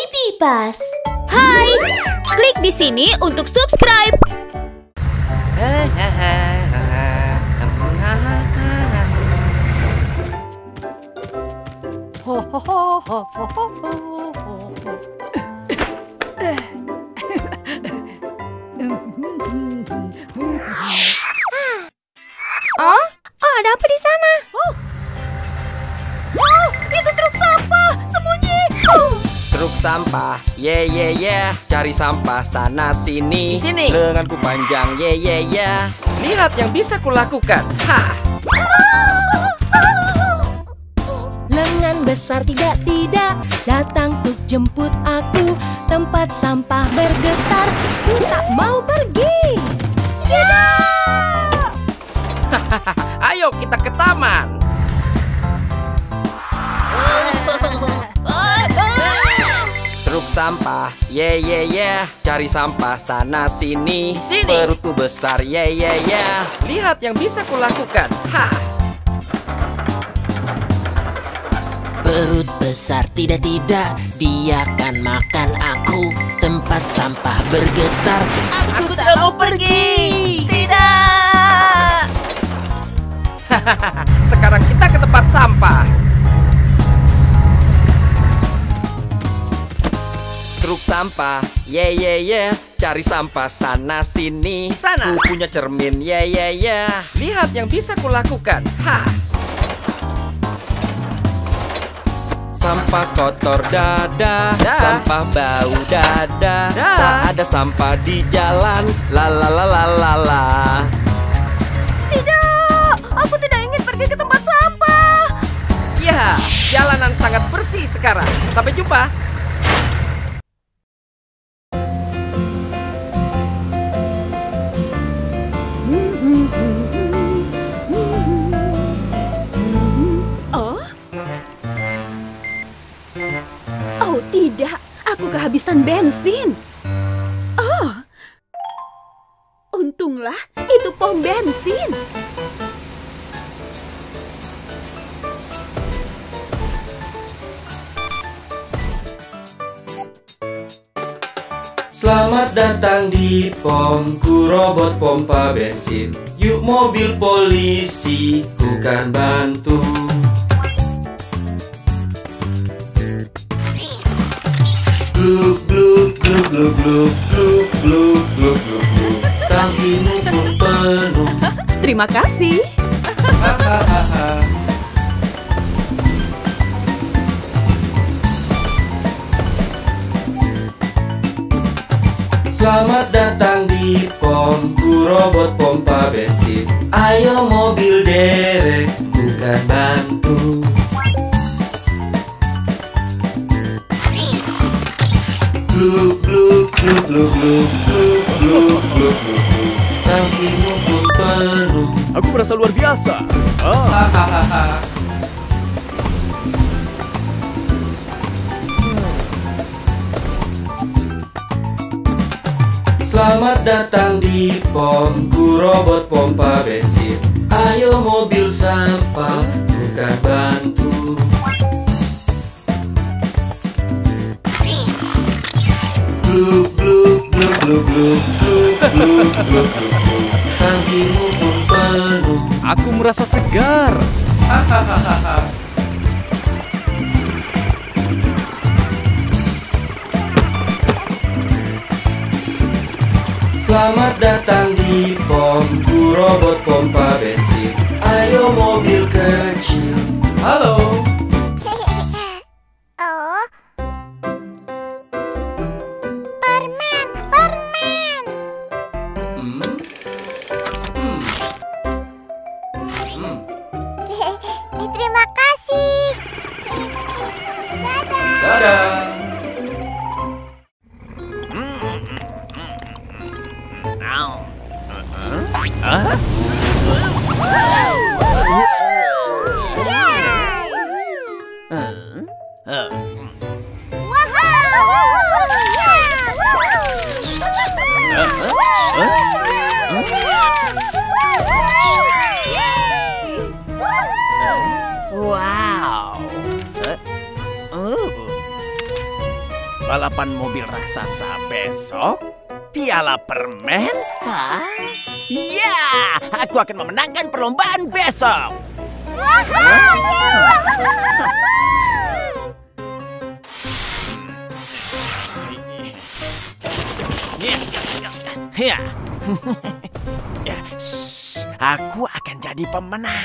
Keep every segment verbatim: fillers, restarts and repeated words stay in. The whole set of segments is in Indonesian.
Baby Bus. Hai, klik di sini untuk subscribe. Oh, oh ada apa di sana? Oh, oh itu truk sampah, sembunyi. Oh. Truk sampah, ye ye ye, cari sampah sana sini. Di sini. Lenganku panjang, ye ye ye. Lihat yang bisa kulakukan. Ha! Lengan besar tidak-tidak datang untuk jemput aku. Tempat sampah bergetar, ku tak mau pergi. Tidak. Ayo kita ke taman. Truk sampah, ye ye ye, cari sampah sana sini. Sini. Perutku besar, ye ye ye. Lihat yang bisa kulakukan. Ha! Perut besar tidak-tidak, dia akan makan aku. Tempat sampah bergetar, aku, aku tak mau pergi. Tidak. Sekarang kita ke tempat sampah. Truk sampah, ye ye ye, cari sampah sana sini. Sana. Ku punya cermin, ye ye ye. Lihat yang bisa kulakukan. Ha! Sampah kotor dada, Da. sampah bau dada. Da. Tak ada sampah di jalan, la la la la la la. Tidak, aku tidak ingin pergi ke tempat sampah. Ya, jalanan sangat bersih sekarang. Sampai jumpa. Oh? Oh tidak, aku kehabisan bensin. Oh, untunglah itu pom bensin. Selamat datang di pom, ku robot pompa bensin. Yuk mobil polisi, ku kan bantu. Gluk gluk gluk gluk gluk gluk gluk gluk gluk gluk. Tangkimu pun penuh. Terima kasih. Hahaha. Selamat datang di pom, ku robot pompa bensin. Ayo mobil derek, ku kan bantu. Gluk gluk gluk gluk gluk gluk gluk gluk gluk. Tangkimu pun penuh. Aku merasa luar biasa. Ah. Hahaha. Selamat datang di pom, ku robot pompa bensin. Ayo mobil sampah, ku kan bantu. Gluk gluk gluk gluk gluk gluk gluk gluk gluk. Tangkimu pun penuh. Aku merasa segar. Hahaha. Selamat datang di pom, ku robot pompa bensin. Ayo mobil kecil. Halo. Oh. Permen, permen. Hmm. Hmm. Hmm. Terima kasih. Dadah. Dadah. Hah? balapan mobil raksasa besok? Piala permen? Hah? Iya, aku akan memenangkan perlombaan besok. Ya, ya, shh, aku akan jadi pemenang.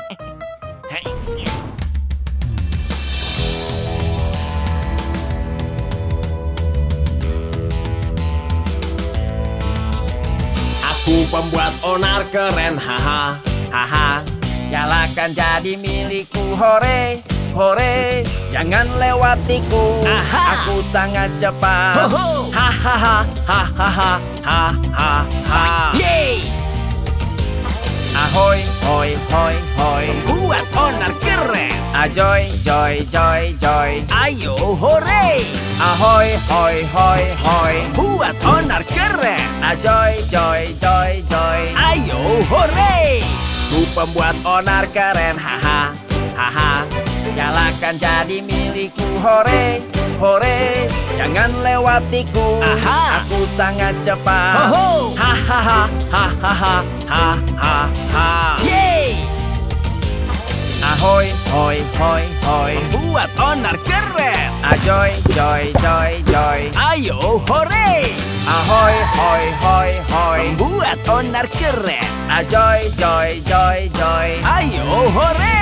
Aku pembuat onar keren, haha, haha. Nyalakan jadi milikku, hore, hore. Jangan lewatiku, aha. Aku sangat cepat. Hahaha, hahaha, hahaha. Yeay! Ahoy, hoi, hoi, hoi. Buat onar keren. Ajoy, joy, joy, joy. Ayo, hore. Ahoy, hoi, hoi, hoi. Buat onar keren. Ajoy, joy, joy, joy. Ayo, hore. Ku pembuat onar keren, haha, haha. Nyalakan jadi milikku, hore, hore. Jangan lewatiku, aha. Aku sangat cepat. Hahaha, hahaha, hahaha. Yeay! Ahoy, hoi, hoi, hoi. Buat onar keren. Ajoy, joy, joy, joy. Ayo, hore. Ahoy, hoi, hoi, hoi. Buat onar keren. Ajoy, joy, joy, joy. Ayo, hore.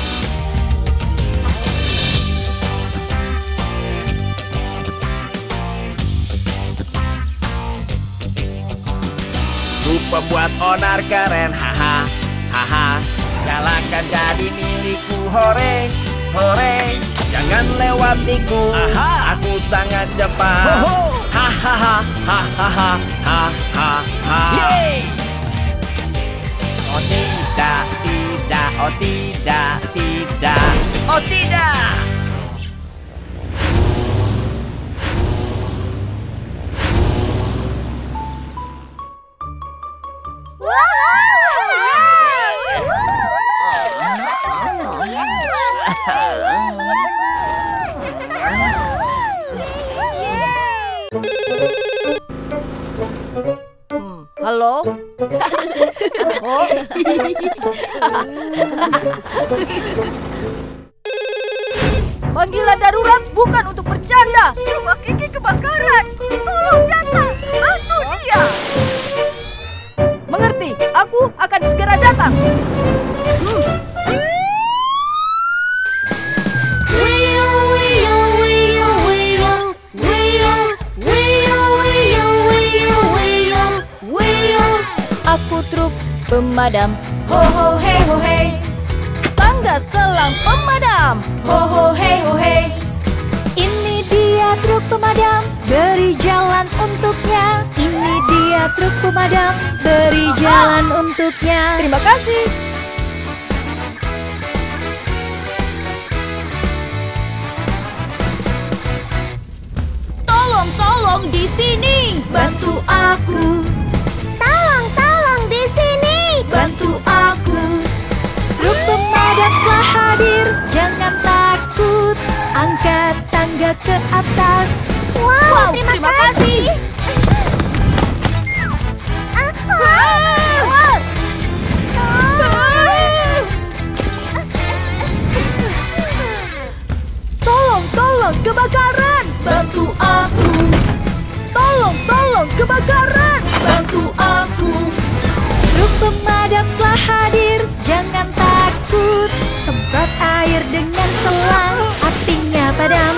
Ku pembuat onar keren, haha, haha. Nyalakan jadi milikku, hore, hore. Jangan lewatiku, aha. Aku sangat cepat. Hahaha, hahaha, hahaha. Yeay! Oh tidak, tidak, oh tidak, tidak, oh tidak. Hmm, halo? Oh. Panggilan darurat bukan untuk bercanda. Rumah Kiki kebakaran. Tolong datang. Bantu dia. Mengerti? Aku akan segera datang. Hmm. Aku truk pemadam, ho ho hey ho hey. Tangga selang pemadam, ho ho hey ho hey. Ini dia truk pemadam, beri jalan untuknya. Ini dia truk pemadam, beri jalan untuknya. Terima kasih. Tolong, tolong di sini, bantu aku. Bantu aku. Truk pemadam telah hadir, jangan takut. Angkat tangga ke atas. Wow, wow terima, terima kasih. kasih. Tolong, tolong, kebakaran. Bantu aku. Tolong, tolong, kebakaran. Bantu aku. Truk pemadam telah hadir, jangan takut. Semprot air dengan selang, apinya padam.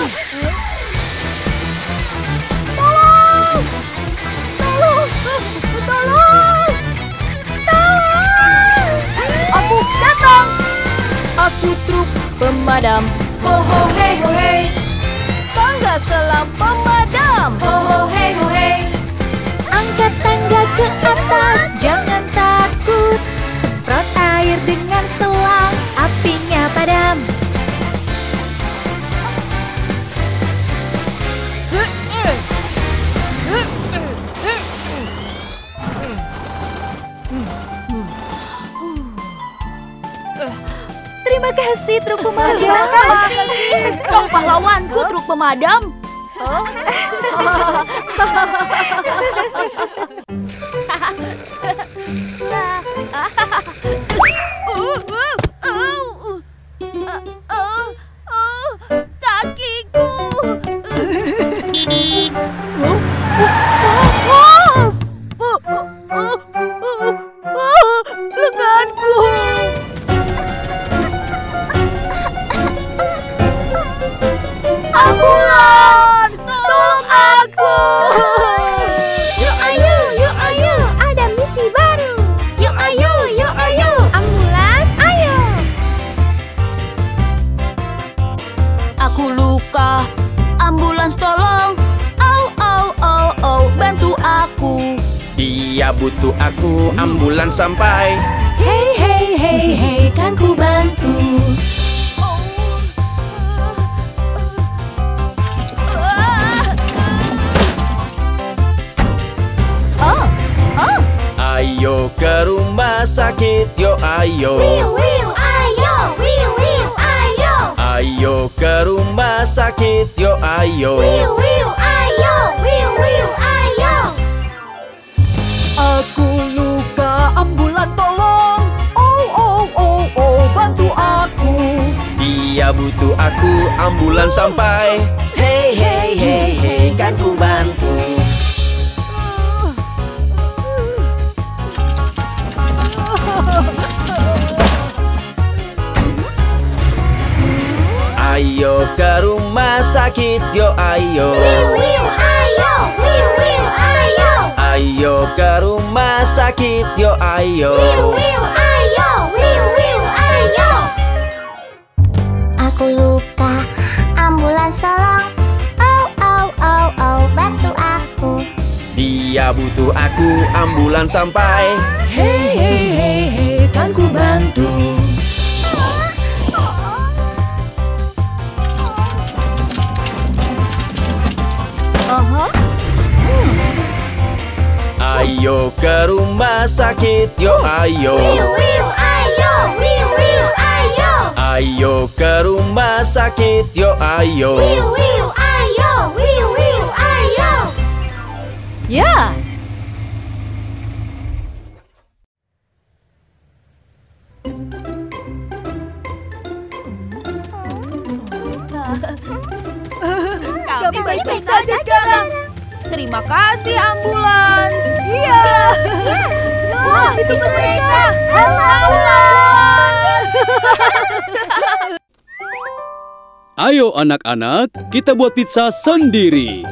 Tolong! Tolong! Tolong! Tolong! Aku datang! Aku truk pemadam. Ho ho hey ho hey. Tangga selang pemadam. Ho ho hey ho hey. Angkat tangga ke atas, jangan takut. Semprot air dengan selang, apinya padam. Terima kasih, truk pemadam. Terima kasih. Kau pahlawanku, truk pemadam. Kakiku. Lenganku. Ambulans, tolong aku. Yuk ayo, yuk ayo, ada misi baru. Yuk ayo, yuk ayo, ambulans, ayo. Aku luka, ambulans tolong. Au, au, au, au, bantu aku. Dia butuh aku, ambulans sampai. Hei, hei, hei, hei, kan ku bantu. Oh, oh. Ayo ke rumah sakit, yo ayo. Wiu, wiu, ayo, wiu, wiu, ayo. Ayo ke rumah sakit, yo ayo. Wiu, wiu, ayo, wiu, wiu, ayo. Aku luka, ambulan tolong. Oh, oh, oh, oh, bantu aku. Dia butuh aku, ambulans sampai. Hei, hei, hei, hei, kan ku bantu. Ayo ke rumah sakit, yo ayo. Wiu, wiu, ayo, wiu, wiu, ayo. Ayo ke rumah sakit, yo ayo. Wiu, wiu, ayo, wiu, wiu, ayo. Aku luka, ambulans tolong. Oh, oh, oh, oh, bantu aku. Dia butuh aku, ambulans sampai. Hei, hei, hei, hei, kan ku bantu. Aha. Ayo ke rumah sakit, yo ayo. Wiu, wiu, ayo, wiu, wiu, ayo. Ayo ke rumah sakit, yo ayo. Wiu, wiu, ayo, wiu, wiu, ayo. Ya. Kami baik-baik saja sekarang. Terima kasih ambulans. Iya. Wah, itu mereka. Ambulans. Ayo anak-anak, kita buat pizza sendiri.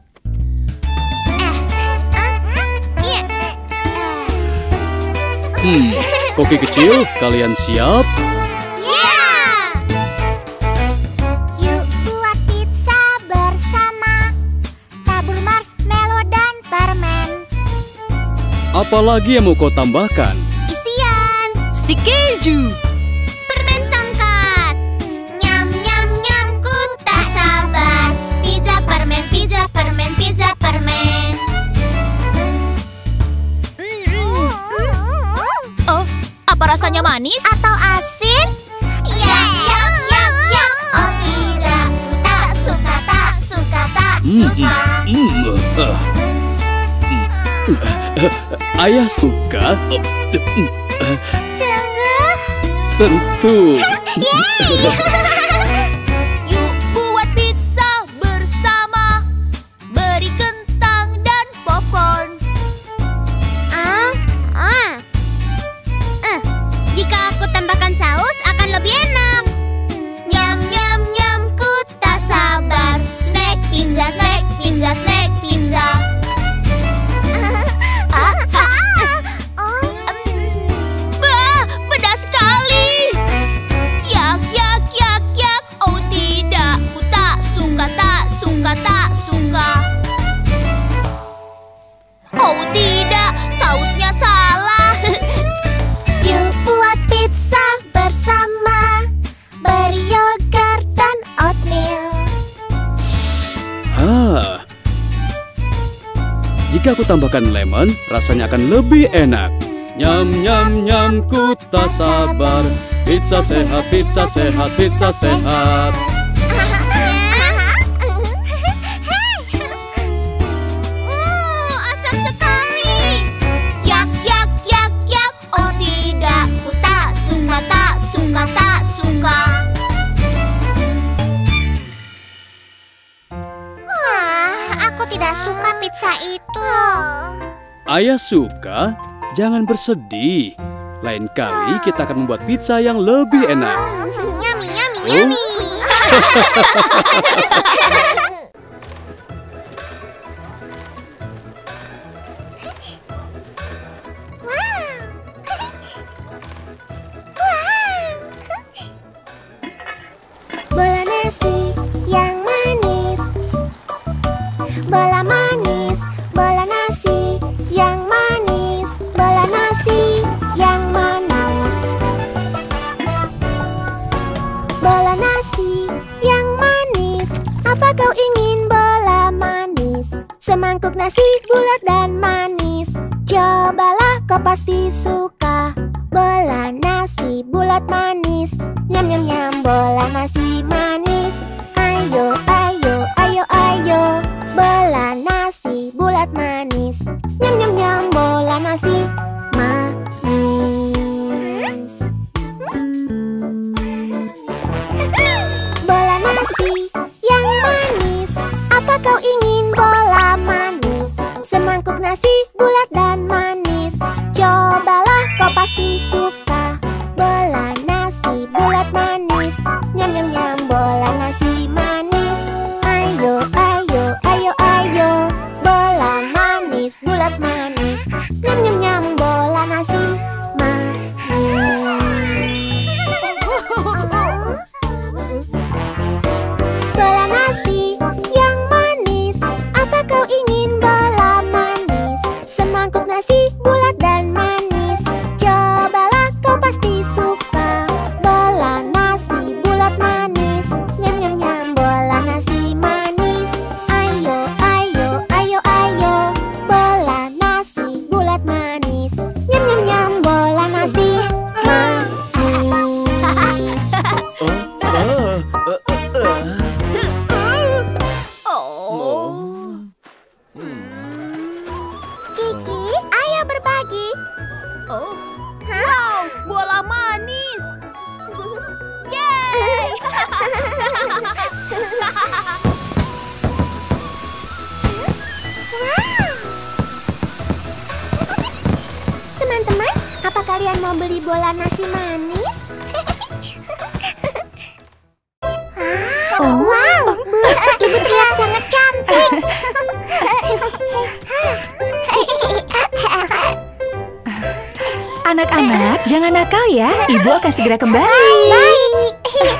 Hmm, koki kecil, kalian siap? Yuk buat pizza bersama. Tabur marshmallow dan permen. Apalagi yang mau kau tambahkan? Isian. Stik keju. Permen tongkat. Nyam nyam nyam, ku tak sabar. Pizza permen, pizza permen, pizza permen. Oh, apa rasanya manis? Atau asin? Yang yang yang yang. Oh tidak, tak suka, tak suka, tak Hmm, suka. hmm, hmm, ah. Ayah suka. Sungguh? Tentu. Yuk buat pizza bersama. Beri kentang dan popcorn. Ah, ah. Eh, jika aku tambahkan saus akan lebih enak. Nyam nyam nyam, ku tak sabar. Snack pizza, snack pizza, snack pizza. Ah, ah, oh. Bah, pedas sekali. Yak, yak, yak, yak. Oh tidak, ku tak suka, tak suka, tak suka. Oh tidak, sausnya salah. Yuk buat pizza bersama. Beri yogurt dan oatmeal. Ah. Jika aku tambahkan lemon, rasanya akan lebih enak. Nyam nyam nyam, ku tak sabar. Pizza sehat, pizza sehat, pizza sehat. tidak suka pizza itu. Ayah suka, jangan bersedih. Lain kali kita akan membuat pizza yang lebih enak. Yummy, yummy, Oh. yummy. Bola nasi yang manis. Bola manis, bola nasi yang manis. Bola nasi yang manis. Bola nasi yang manis. Apa kau ingin bola manis? Semangkuk nasi bulat dan manis. Cobalah kau pasti suka. Bola nasi bulat manis. Nyam nyam nyam bola nasi manis. Ayo ayo ayo ayo. Bola nasi bulat manis. Nyam nyam nyam bola nasi manis. Bola nasi yang manis. Apa kau ingin bola manis? Semangkuk nasi bulat dan manis. Cobalah kau pasti suka. Bola nasi bulat manis. Nyam nyam nyam bola nasi manis. Ayo ayo ayo ayo. Bola manis bulat manis. Nyam nyam nyam bola nasi manis. Bola nasi yang manis. Apa kau ingin bola manis? Semangkuk nasi bulat dan manis. Cobalah kau pasti suka. Bola nasi bulat manis. Nyam nyam nyam bola nasi manis. Ayo ayo ayo ayo. Bola nasi bulat manis. Nyam nyam nyam bola nasi manis. Kiki, ayo berbagi. Oh, wow, bola manis. Yeay! Teman-teman, apa kalian mau beli bola nasi manis? Oh, wow, Bu, Ibu terlihat sangat cantik. Anak-anak, jangan nakal ya. Ibu akan segera kembali. Baik.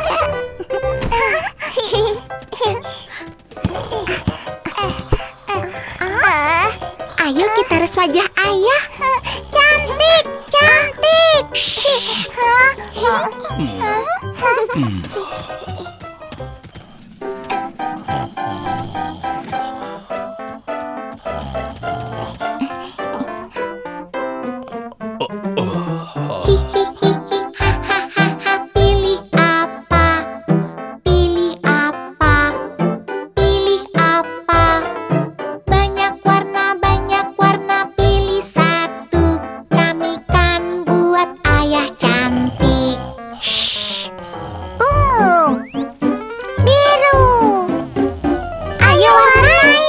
Ah, ayo kita res wajah ayah. Cantik, cantik. Pilih apa? Pilih apa? Pilih apa? Banyak warna, banyak warna. Pilih satu. Kami kan buat ayah cantik. Shh. Ungu, biru. Ayo warnai.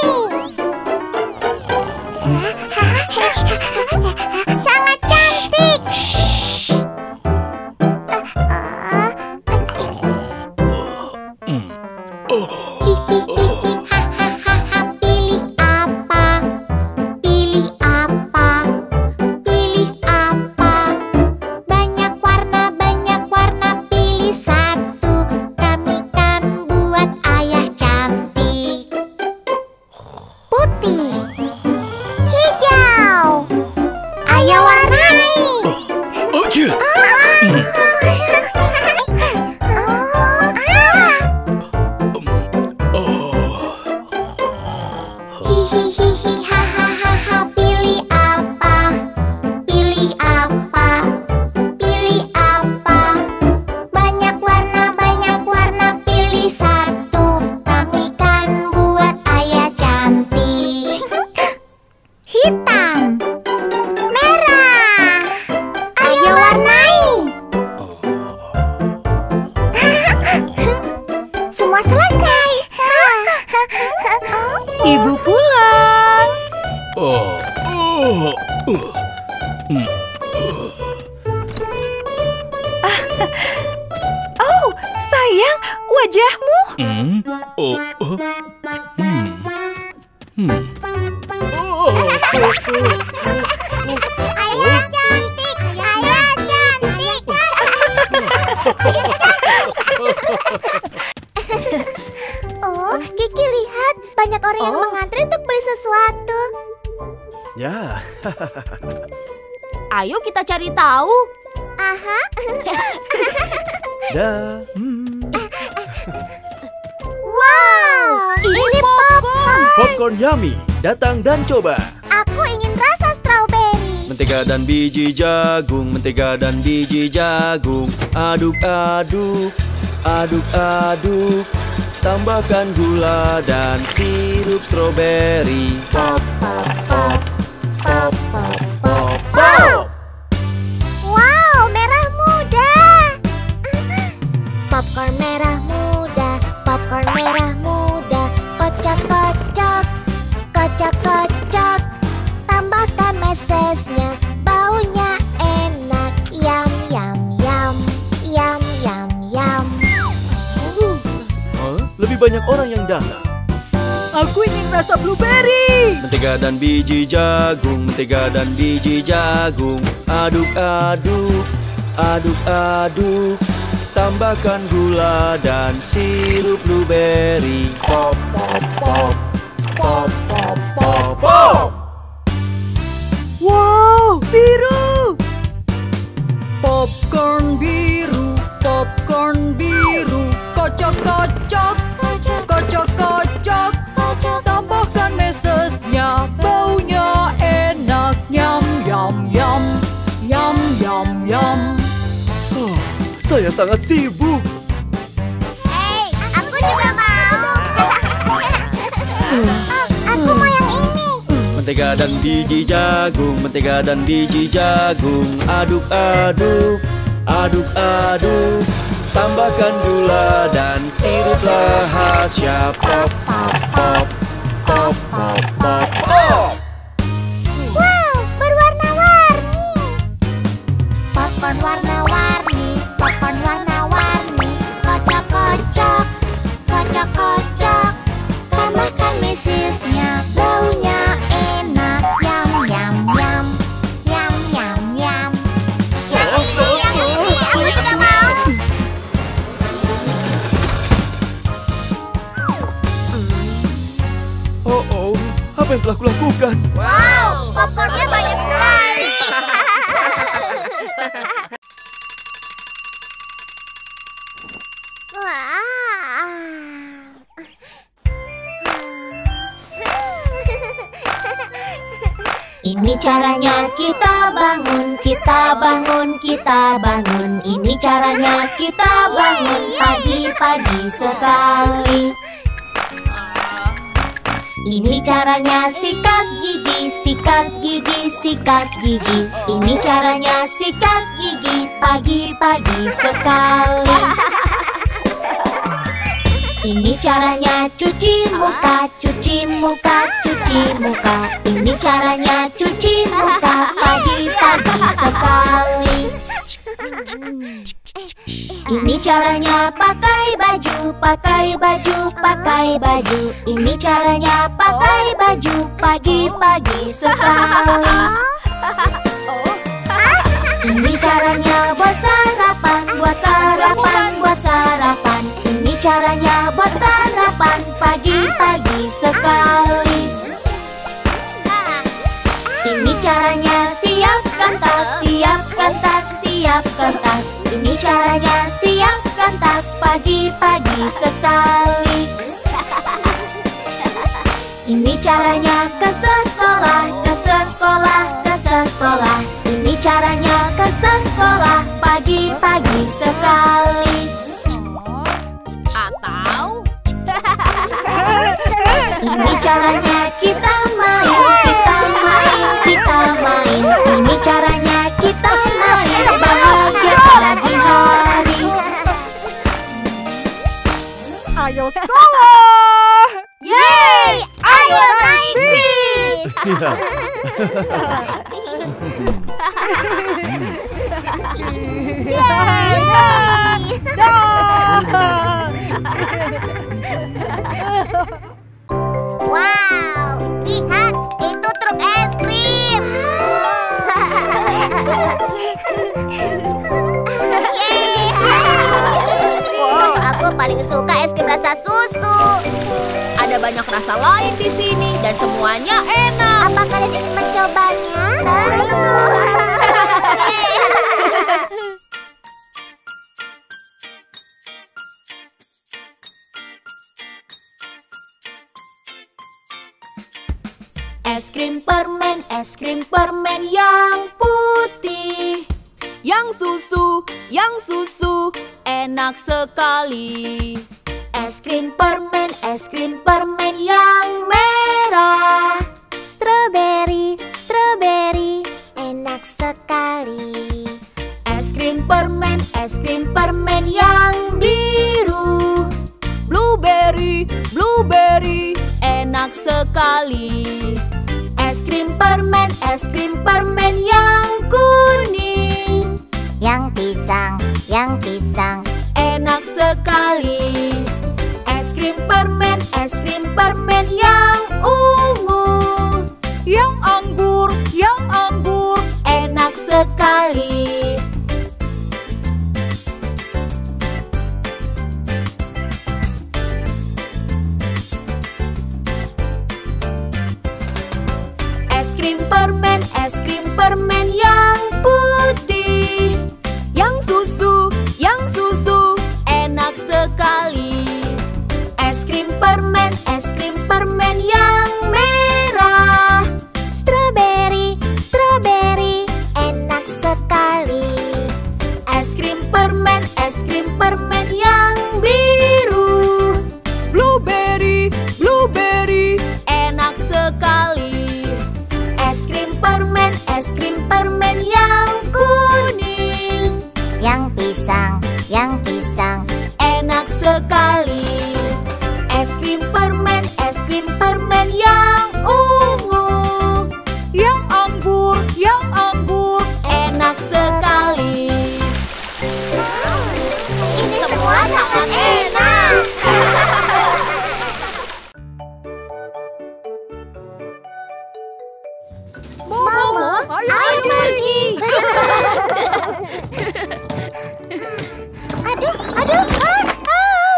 Sangat cantik. Shh. Pilih apa? Pilih apa? Pilih apa? Banyak warna, banyak warna. Pilih satu. Kami kan buat ayah cantik. Putih, hijau. Ayo warnai. Oh, iya. Hihihi, hahaha. Pilih apa? Pilih apa? Pilih apa? Banyak warna, banyak warna. Pilih satu. Kami kan buat ayah cantik. Hitam, merah. Ayo warnai. Semua selesai. Ibu pulang. Oh, sayang, wajahmu. Hmm. Oh. Oh. Hmm. Hmm. Ayah cantik, ayah cantik. Oh, Kiki lihat banyak orang yang Oh. mengantri untuk beli sesuatu. Ya. Ayo kita cari tahu. Aha. Dah. Hmm. Wow, ini popcorn. Popcorn yummy. Datang dan coba. Aku ingin rasa strawberry. Mentega dan biji jagung, mentega dan biji jagung. Aduk-aduk, aduk-aduk. Tambahkan gula dan sirup stroberi. Pop, pop, pop, pop, pop, pop, pop. Wow, merah muda. Popcorn merah muda, popcorn merah muda. Kocok-kocok, kocok-kocok. Tambahkan mesesnya, baunya enak. Yum, yum, yum, yum, yum, yum. Huh? Lebih banyak orang yang datang. Aku ingin rasa blueberry. Mentega dan biji jagung, mentega dan biji jagung. Aduk-aduk, aduk-aduk. Tambahkan gula dan sirup blueberry. Pop, pop, pop, pop, pop, pop, pop. Wow, biru. Popcorn biru, popcorn biru. Kocok-kocok, kocok-kocok. Tambahkan mesesnya, baunya enak. Yum, yum, yum. Yum, yum, yum. Oh, saya sangat sibuk. Hei, aku juga mau. Oh, aku mau yang ini. Mentega dan biji jagung, mentega dan biji jagung. Aduk-aduk, aduk-aduk. Tambahkan gula dan sirup rahasia. Pop, pop, pop, pop, pop, pop, pop. Wow, berwarna-warni. Popcorn warna-warni, popcorn warna-warni. Kocok-kocok, kocok-kocok. Tambahkan mesesnya, baunya enak. Yum, yum, yum. Yum, yum, yum. Yang ini, yang ini, aku juga mau. Oh, oh. Apa yang telah kulakukan? Wow, popcornnya banyak sekali. Ini caranya kita bangun, kita bangun, kita bangun. Ini caranya kita bangun pagi-pagi sekali. Ini caranya sikat gigi, sikat gigi, sikat gigi. Ini caranya sikat gigi pagi-pagi sekali. Ini caranya cuci muka, cuci muka, cuci muka. Ini caranya cuci muka pagi-pagi sekali. Ini caranya pakai baju, pakai baju, pakai baju. Ini caranya pakai baju pagi-pagi sekali. Ini caranya buat sarapan, buat sarapan, buat sarapan. Ini caranya buat sarapan pagi-pagi sekali. Ini caranya siapkan tas, siapkan tas, siapkan tas. Ini caranya siapkan tas pagi-pagi sekali. Ini caranya ke sekolah, ke sekolah, ke sekolah. Ini caranya ke sekolah pagi-pagi sekali. Atau Ini caranya kita main, kita main, kita main. Ini caranya kita main bahagia pagi hari. Ayo sekolah. Yeay, ayo naik bis. Wow, lihat, itu truk es krim. Wow, aku paling suka es krim rasa susu. Ada banyak rasa lain di sini dan semuanya enak. Apa kalian ingin mencobanya? Tentu. Es krim permen, es krim permen yang putih. Yang susu, yang susu, enak sekali. Es krim permen, es krim permen yang merah. Strawberry, strawberry, enak sekali. Es krim permen, es krim permen yang biru. Blueberry, blueberry, enak sekali. Es krim permen, es krim permen yang kuning. Yang pisang, yang pisang, Enak sekali. Es krim permen, es krim permen yang ungu. Yang anggur, yang anggur, Enak sekali. Es krim permen, es krim permen yang putih. yang susu, yang susu, enak sekali. Es krim permen, es krim permen yang merah. strawberry, strawberry, enak sekali. Es krim permen, es krim permen yang biru. Blueberry, blueberry, enak sekali. Es krim permen, es krim permen yang kuning. Yang pisang, yang pisang, Enak sekali. Es krim permen, es krim permen yang ungu. Yang anggur, yang anggur, Enak sekali. ini semua sangat enak. Momo, ayo pergi. Aduh, aduh, ah, au,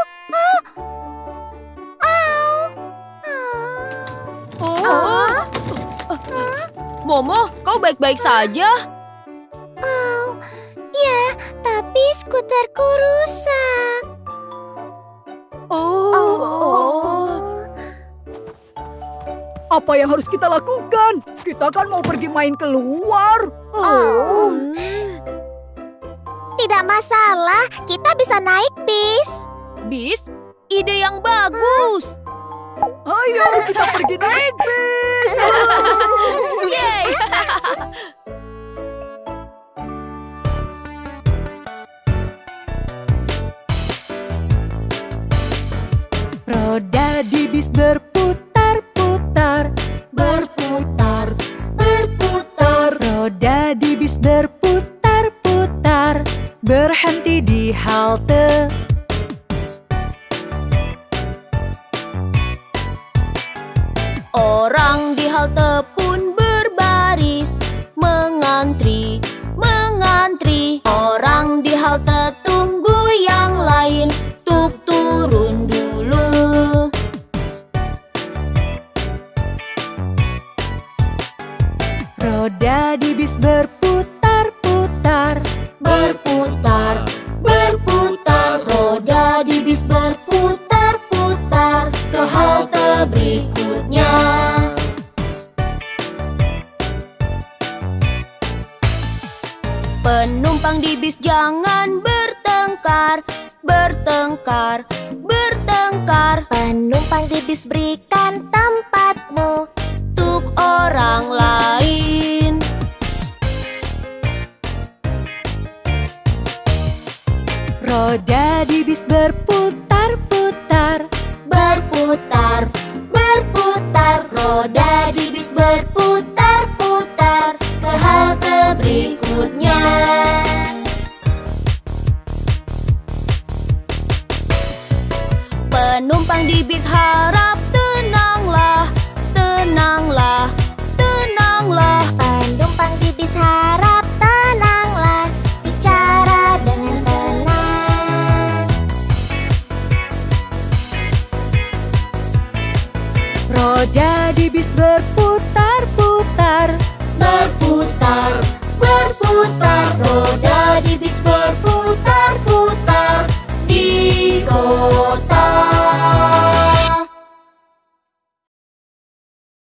au, au. Oh, Momo, kau baik-baik saja? Oh, ya, tapi skuterku rusak. Oh, Oh, apa yang harus kita lakukan? Kita kan mau pergi main keluar. oh. Tidak masalah, kita bisa naik bis. Bis, ide yang bagus. Ayo kita pergi naik bis. Yeay. Roda di bis berputar-putar, berputar, berputar. Roda di bis berputar-putar, berhenti di halte. Orang di halte pun berbaris, mengantri, mengantri. Orang di halte tunggu yang lain tuk turun dulu. Roda di bis berputar-putar, berputar, berputar. Roda di bis berputar-putar ke halte berikutnya. Penumpang di bis jangan bertengkar, bertengkar, bertengkar. Penumpang di bis berikan tempatmu. Untuk orang lain. Roda di bis berputar-putar, Berputar, berputar, roda di bis berputar-putar ke Penumpang di bis harap tenanglah, tenanglah, tenanglah. Penumpang di bis harap tenanglah, bicara dengan tenang. Roda di bis berputar-putar, Berputar, berputar, roda di bis berputar-putar di kota.